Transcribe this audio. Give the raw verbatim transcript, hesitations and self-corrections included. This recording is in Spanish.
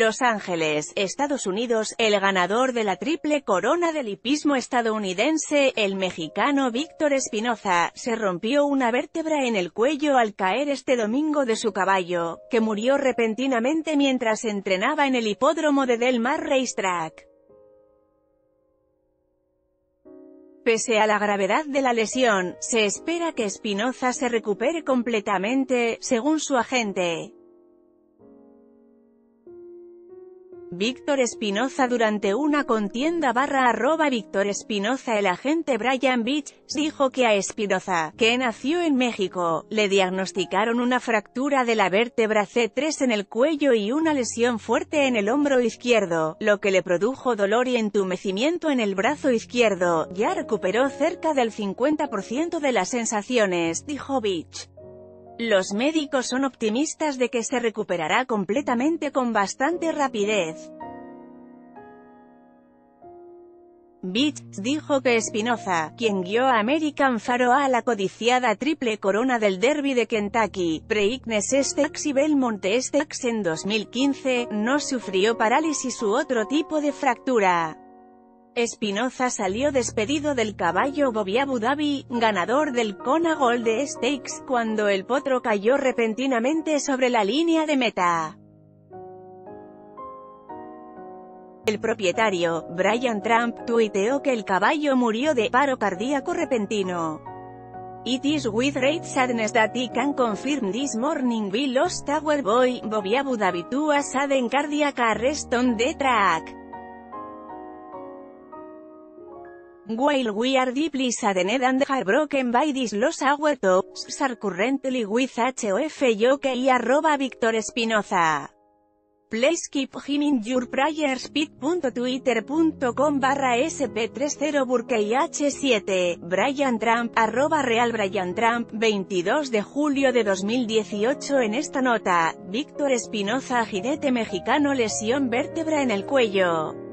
Los Ángeles, Estados Unidos, el ganador de la triple corona del hipismo estadounidense, el mexicano Víctor Espinoza, se rompió una vértebra en el cuello al caer este domingo de su caballo, que murió repentinamente mientras entrenaba en el hipódromo de Del Mar Racetrack. Pese a la gravedad de la lesión, se espera que Espinoza se recupere completamente, según su agente. Víctor Espinoza durante una contienda barra arroba Víctor Espinoza. El agente Brian Beach dijo que a Espinoza, que nació en México, le diagnosticaron una fractura de la vértebra C tres en el cuello y una lesión fuerte en el hombro izquierdo, lo que le produjo dolor y entumecimiento en el brazo izquierdo. Ya recuperó cerca del cincuenta por ciento de las sensaciones, dijo Beach. Los médicos son optimistas de que se recuperará completamente con bastante rapidez. Beach dijo que Espinoza, quien guió a American Pharoah a la codiciada triple corona del Derby de Kentucky, Preakness Stakes y Belmont Stakes en dos mil quince, no sufrió parálisis u otro tipo de fractura. Espinoza salió despedido del caballo Bobby Abu Dhabi, ganador del Kona Gold Stakes, cuando el potro cayó repentinamente sobre la línea de meta. El propietario, Brian Trump, tuiteó que el caballo murió de paro cardíaco repentino. It is with great sadness that I can confirm this morning we lost our boy, Bobby Abu Dhabi to a sudden cardiac arrest on the track. While we are deeply saddened and heartbroken by this loss, our thoughts are currently with H O F jockey arroba Víctor Espinoza. Please keep him in your prayers. pit.twitter.com barra sp30 burkey h siete, Brian Trump, arroba real Brian Trump, veintidós de julio de dos mil dieciocho. En esta nota, Víctor Espinoza, jinete mexicano, lesión vértebra en el cuello.